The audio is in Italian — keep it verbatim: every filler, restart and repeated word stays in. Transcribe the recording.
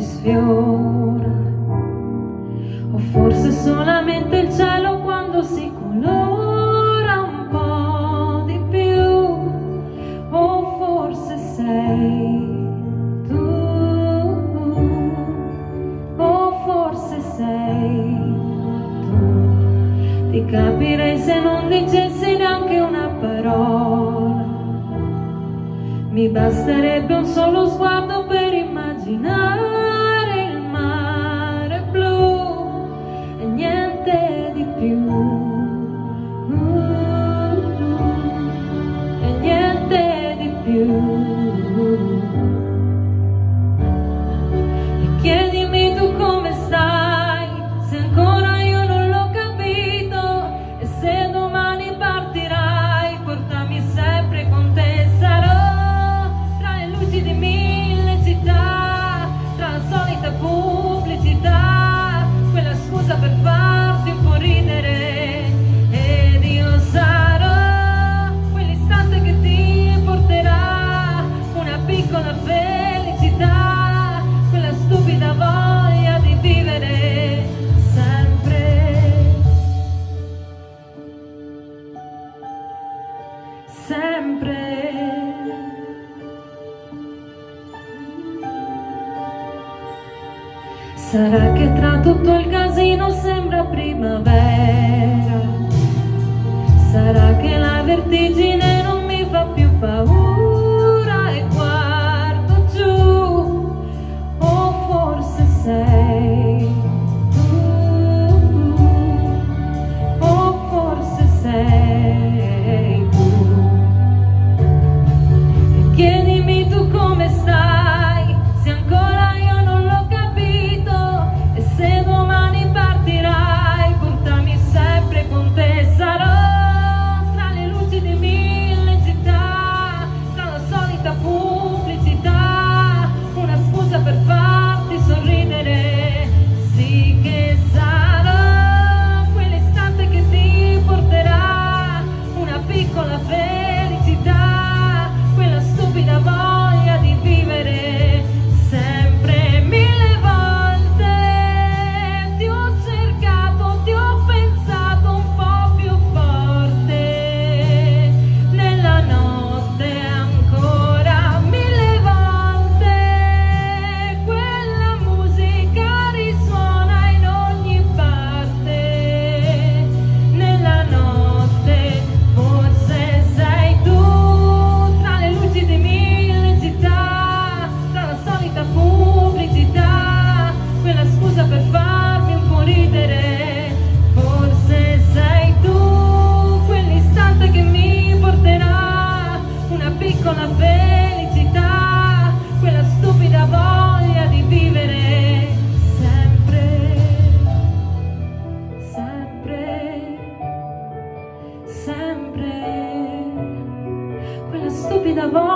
sfiora, o forse solamente il cielo quando si colora un po' di più, o forse sei tu, o forse sei tu. Ti capirei se non dicessi neanche una parola, mi basterebbe un solo sguardo per immaginare il mare blu e niente di più, uh, e niente di più. E chiedimi tu come stai, se ancora io non l'ho capito, e se domani partirai, portami sempre con te, sarò di mille città, tra la solita pubblicità, quella scusa per farti un po' ridere, ed io sarò quell'istante che ti porterà una piccola felicità, quella stupida voglia di vivere sempre, sempre. Sarà che tra tutto il casino sembra primavera, sarà che la vertigine non mi fa più paura e guardo giù, o forse sei tu, o forse sei tu. E chiedimi tu come stai, se ancora io non l'ho se domani partirai, portami sempre con te, sarò tra le luci di mille città, tra la solita pubblicità, una scusa per farti sorridere, sì che sarò quell'istante che ti porterà una piccola felicità, quella stupida voglia di vivere sempre. Mille per farmi un po' ridere, forse sei tu quell'istante che mi porterà una piccola felicità, quella stupida voglia di vivere sempre, sempre, sempre, quella stupida voglia